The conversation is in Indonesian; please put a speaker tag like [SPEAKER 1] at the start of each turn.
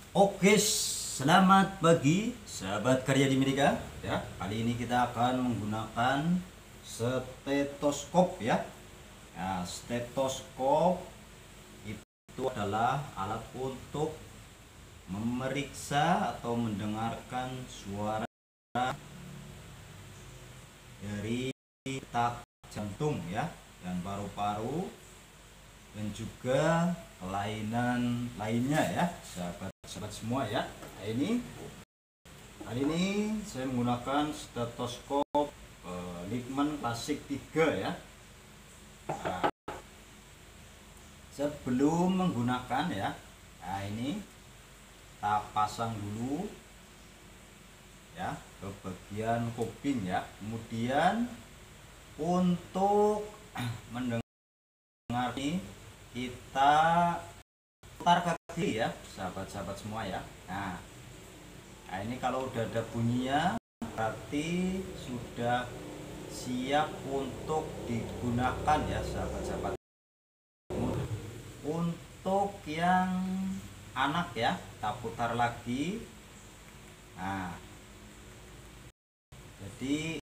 [SPEAKER 1] Oke, selamat pagi sahabat karya Dimedika. Ya, kali ini kita akan menggunakan stetoskop ya. Nah, stetoskop itu adalah alat untuk memeriksa atau mendengarkan suara dari detak jantung ya, dan paru-paru dan juga kelainan lainnya ya, sahabat-sahabat semua ya. Nah, kali ini saya menggunakan stetoskop Liebmann Classic 3 ya. Nah, sebelum menggunakan ya, nah ini kita pasang dulu ya ke bagian kuping ya. Kemudian untuk mendengar ini kita putar ke kiri ya, sahabat-sahabat semua ya. Nah, ini kalau udah ada bunyinya berarti sudah siap untuk digunakan ya, sahabat-sahabat. Untuk yang anak ya, kita putar lagi. Nah, jadi